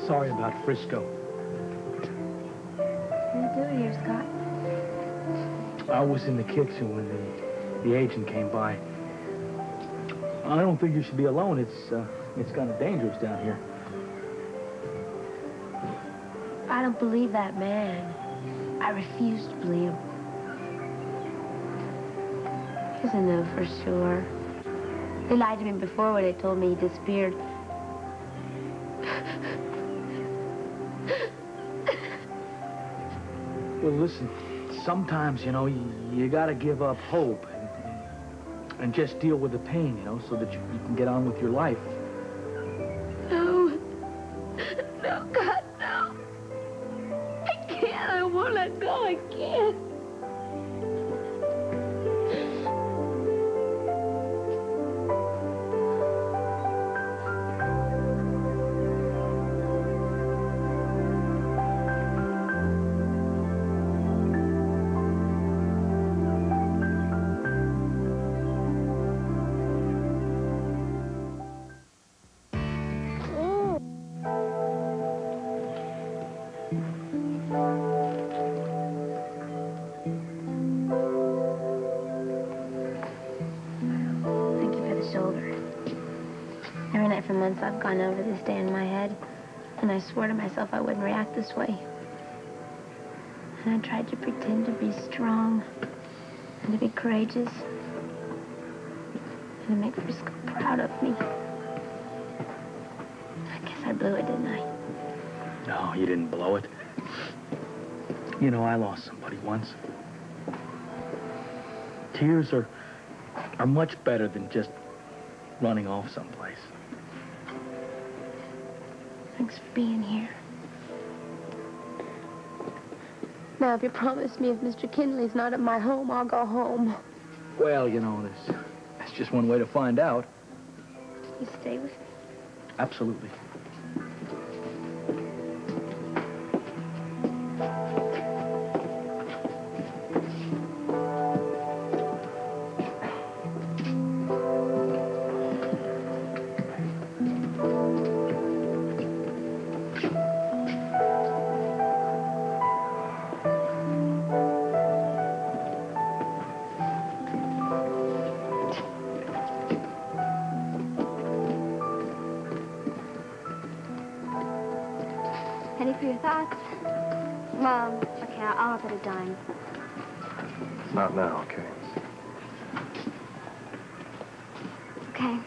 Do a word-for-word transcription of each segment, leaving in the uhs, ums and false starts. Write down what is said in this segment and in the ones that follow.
sorry about Frisco. What are you doing here, Scott? I was in the kitchen when the, the agent came by. I don't think you should be alone. It's, uh, it's kind of dangerous down here. I don't believe that man. I refuse to believe him. Because I know for sure. They lied to me before when they told me he disappeared. Well, listen, sometimes, you know, you, you gotta give up hope and, and, and just deal with the pain, you know, so that you, you can get on with your life. No. No, God, no. I can't. I won't let go. I can't. For months I've gone over this day in my head, and I swore to myself I wouldn't react this way. And I tried to pretend to be strong, and to be courageous, and to make Frisco proud of me. I guess I blew it, didn't I? No, you didn't blow it. You know, I lost somebody once. Tears are, are much better than just running off someplace. Thanks for being here. Now, if you promise me if Mister Kinley's not at my home, I'll go home. Well, you know, there's, that's just one way to find out. You stay with me? Absolutely. Any for your thoughts? Well, okay, I'll up at a dime. Not now, okay? Okay.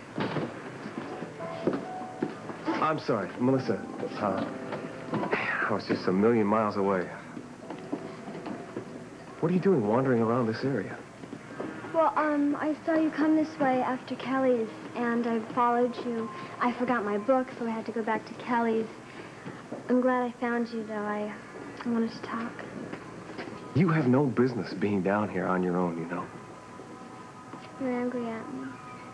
I'm sorry, Melissa. Uh, I was just a million miles away. What are you doing wandering around this area? Well, um, I saw you come this way after Kelly's, and I followed you. I forgot my book, so I had to go back to Kelly's. I'm glad I found you, though. I, I wanted to talk. You have no business being down here on your own, you know. You're angry at me.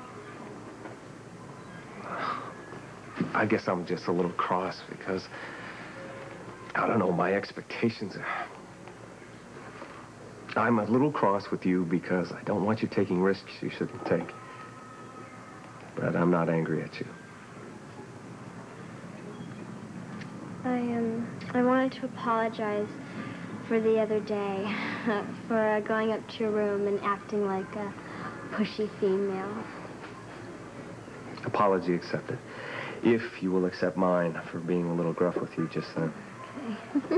I guess I'm just a little cross because, I don't know, my expectations are... I'm a little cross with you because I don't want you taking risks you shouldn't take. But I'm not angry at you. I, um, I wanted to apologize for the other day, for uh, going up to your room and acting like a pushy female. Apology accepted. If you will accept mine for being a little gruff with you just then. Okay.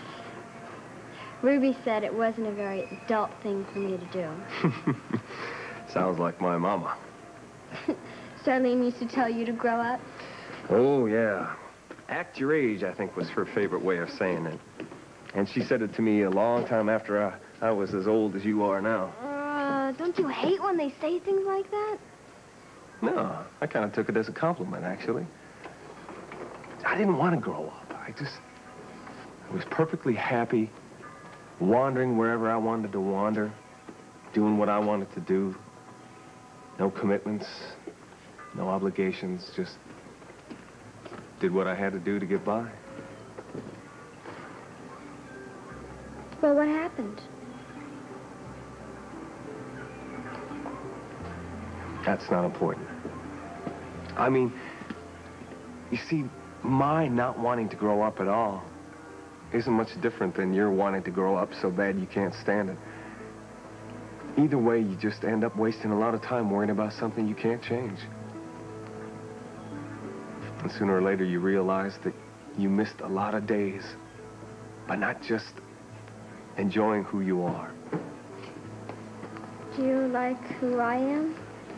Ruby said it wasn't a very adult thing for me to do. Sounds like my mama. Charlene used to tell you to grow up? Oh, yeah. Act your age, I think, was her favorite way of saying it. And she said it to me a long time after I, I was as old as you are now. Uh, don't you hate when they say things like that? No, I kind of took it as a compliment, actually. I didn't want to grow up. I just I was perfectly happy wandering wherever I wanted to wander, doing what I wanted to do. No commitments, no obligations, just did what I had to do to get by. Well, what happened? That's not important. I mean, you see, my not wanting to grow up at all isn't much different than your wanting to grow up so bad you can't stand it. Either way, you just end up wasting a lot of time worrying about something you can't change. And sooner or later, you realize that you missed a lot of days by not just enjoying who you are. Do you like who I am?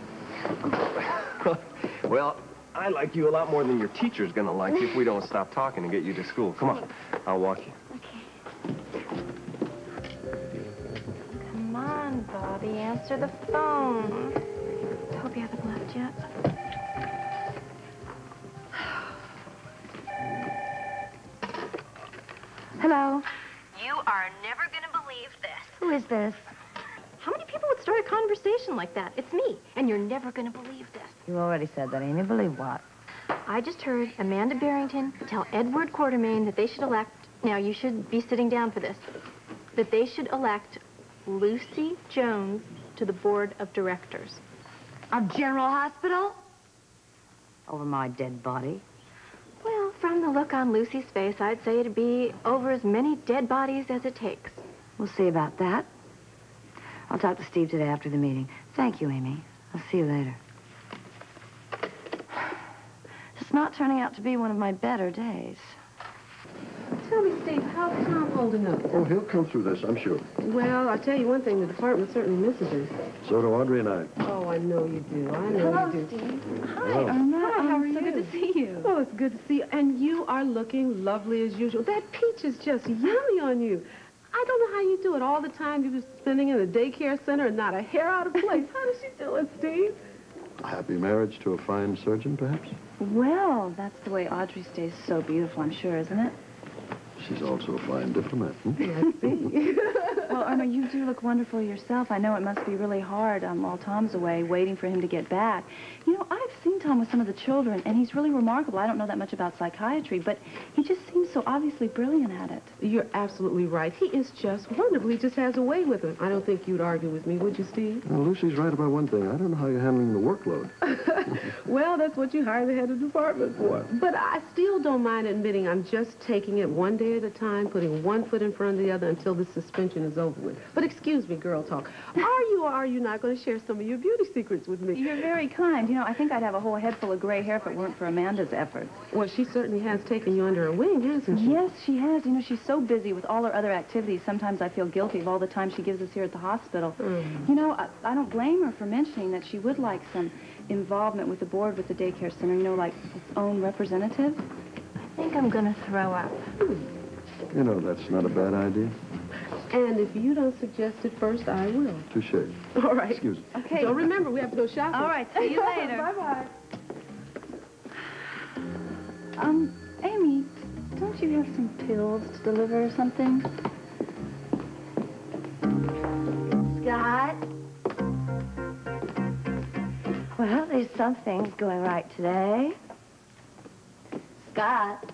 Well, I like you a lot more than your teacher's gonna like you if we don't stop talking and get you to school. Come on, I'll walk you. Okay. Come on, Bobby, answer the phone. Hope you haven't left yet. Hello. You are never gonna believe this. Who is this? How many people would start a conversation like that? It's me, and you're never gonna believe this. You already said that, Amy. Believe what? I just heard Amanda Barrington tell Edward Quartermain that they should elect, now you should be sitting down for this, that they should elect Lucy Jones to the board of directors. Of General Hospital? Over my dead body? Well, from the look on Lucy's face, I'd say it'd be over as many dead bodies as it takes. We'll see about that. I'll talk to Steve today after the meeting. Thank you, Amy. I'll see you later. It's not turning out to be one of my better days. Tell me, Steve, how's Tom holding up? Oh, he'll come through this, I'm sure. Well, I'll tell you one thing, the department certainly misses him. So do Audrey and I. Oh, I know you do. I know Hello, you do. Steve. Hi, Hello. Irma. Hi, how are so you? good to see you. Oh, it's good to see you. And you are looking lovely as usual. That peach is just yummy on you. I don't know how you do it. All the time you've been spending in a daycare center and not a hair out of place. How does she do it, Steve? A happy marriage to a fine surgeon, perhaps? Well, that's the way Audrey stays so beautiful, I'm sure, isn't it? She's also a fine diplomat. Hmm? I see. Well, Irma, you do look wonderful yourself. I know it must be really hard um, while Tom's away, waiting for him to get back. You know, I've seen Tom with some of the children, and he's really remarkable. I don't know that much about psychiatry, but he just seems so obviously brilliant at it. You're absolutely right. He is just wonderful. He just has a way with him. I don't think you'd argue with me, would you, Steve? Well, Lucy's right about one thing. I don't know how you're handling the workload. Well, that's what you hire the head of the department for. But I still don't mind admitting I'm just taking it one day at a time, putting one foot in front of the other until this suspension is over with. But excuse me, girl talk. Are you or are you not going to share some of your beauty secrets with me? You're very kind. You know, I think I'd have a whole head full of gray hair if it weren't for Amanda's efforts. Well, she certainly has taken you under her wing, hasn't she? Yes, she has. You know, she's so busy with all her other activities. Sometimes I feel guilty of all the time she gives us here at the hospital. Mm. You know, I, I don't blame her for mentioning that she would like some involvement with the board with the daycare center, you know, like its own representative. I think I'm gonna throw up. You know, that's not a bad idea. And if you don't suggest it first, I will. Touche. All right. Excuse me. Okay. So remember, we have to go shopping. All right, see you later. Bye-bye. Um, Amy, don't you have some pills to deliver or something? Scott? Well, there's some things going right today. Scott?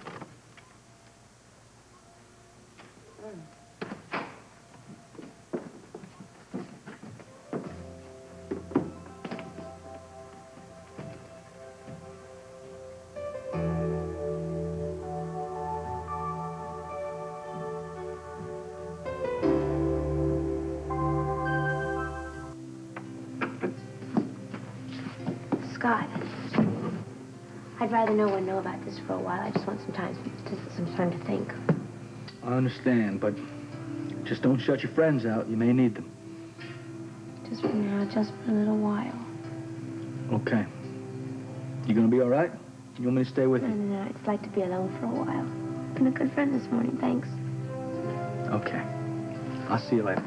Scott, I'd rather no one know about this for a while. I just want some time, some time to think. I understand, but just don't shut your friends out. You may need them. Just for now, just for a little while. Okay. You gonna be all right? You want me to stay with No, you? no, no. I'd just like to be alone for a while. Been a good friend this morning, thanks. Okay. I'll see you later.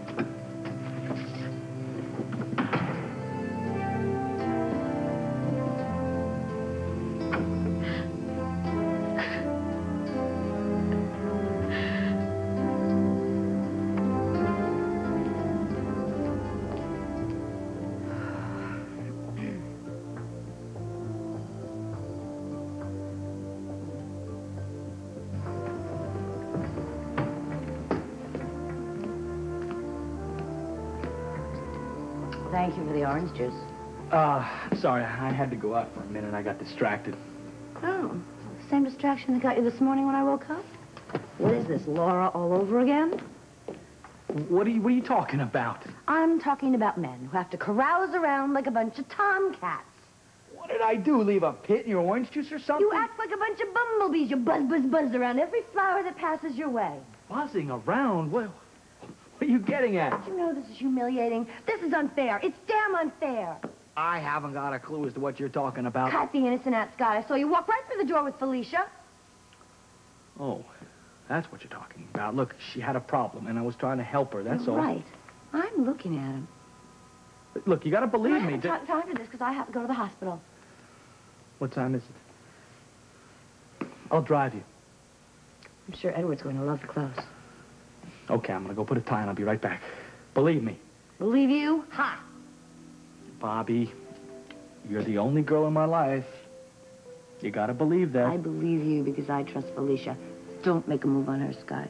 Thank you for the orange juice. Uh, sorry, I had to go out for a minute. I got distracted. Oh, same distraction that got you this morning when I woke up? What is this, Laura all over again? What are you, what are you talking about? I'm talking about men who have to carouse around like a bunch of tomcats. What did I do? Leave a pit in your orange juice or something? You act like a bunch of bumblebees. You buzz, buzz, buzz around every flower that passes your way. Buzzing around? What, what are you getting at? You know this is humiliating. This is unfair. It's damn unfair. I haven't got a clue as to what you're talking about. Cut the innocent act, Scott. I saw you walk right through the door with Felicia. Oh, that's what you're talking about. Look, she had a problem, and I was trying to help her, that's all. Right. I'm looking at him. Look, you gotta believe I me. haven't got time for this because I have to go to the hospital. What time is it? I'll drive you. I'm sure Edward's going to love the clothes. Okay, I'm gonna go put a tie on. I'll be right back. Believe me. Believe you? Ha! Bobby, you're the only girl in my life. You gotta believe that. I believe you because I trust Felicia. Don't make a move on her, Scott.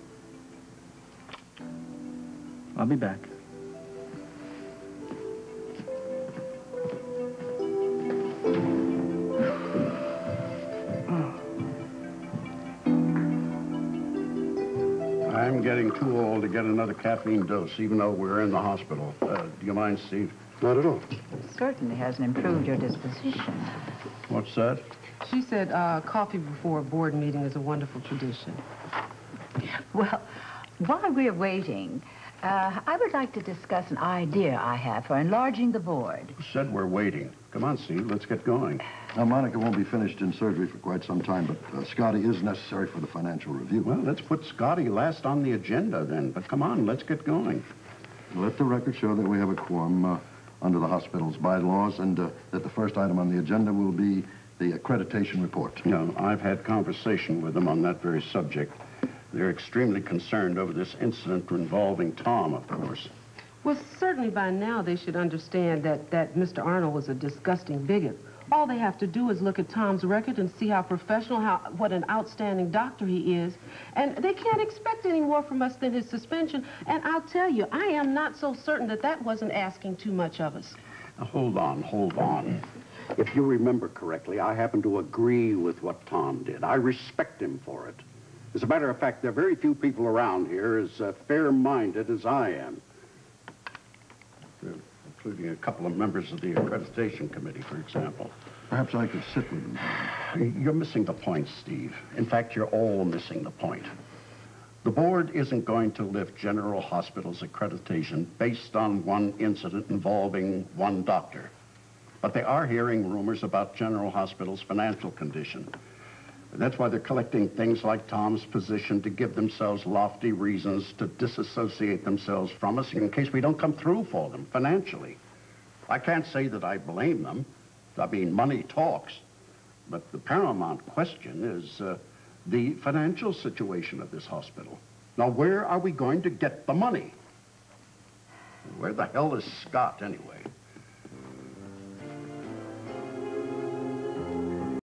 I'll be back. I'm getting too old to get another caffeine dose, even though we're in the hospital. Uh, do you mind, Steve? Not at all. Certainly hasn't improved your disposition. What's that? She said uh, coffee before a board meeting is a wonderful tradition. Well, while we're waiting, uh, I would like to discuss an idea I have for enlarging the board. Who said we're waiting? Come on, Steve, let's get going. Now, Monica won't be finished in surgery for quite some time, but uh, Scotty is necessary for the financial review. Well, let's put Scotty last on the agenda then. But come on, let's get going. Let the record show that we have a quorum uh, under the hospital's bylaws, and uh, that the first item on the agenda will be the accreditation report. No, I've had conversation with them on that very subject. They're extremely concerned over this incident involving Tom, of course. Well, certainly by now they should understand that, that Mister Arnold was a disgusting bigot. All they have to do is look at Tom's record and see how professional, how what an outstanding doctor he is. And they can't expect any more from us than his suspension. And I'll tell you, I am not so certain that that wasn't asking too much of us. Now, hold on, hold on. If you remember correctly, I happen to agree with what Tom did. I respect him for it. As a matter of fact, there are very few people around here as uh, fair-minded as I am. Including a couple of members of the accreditation committee, for example. Perhaps I could sit with him. You're missing the point, Steve. In fact, you're all missing the point. The board isn't going to lift General Hospital's accreditation based on one incident involving one doctor. But they are hearing rumors about General Hospital's financial condition. That's why they're collecting things like Tom's position to give themselves lofty reasons to disassociate themselves from us in case we don't come through for them financially. I can't say that I blame them. I mean, money talks. But the paramount question is uh, the financial situation of this hospital. Now, where are we going to get the money? Where the hell is Scott, anyway?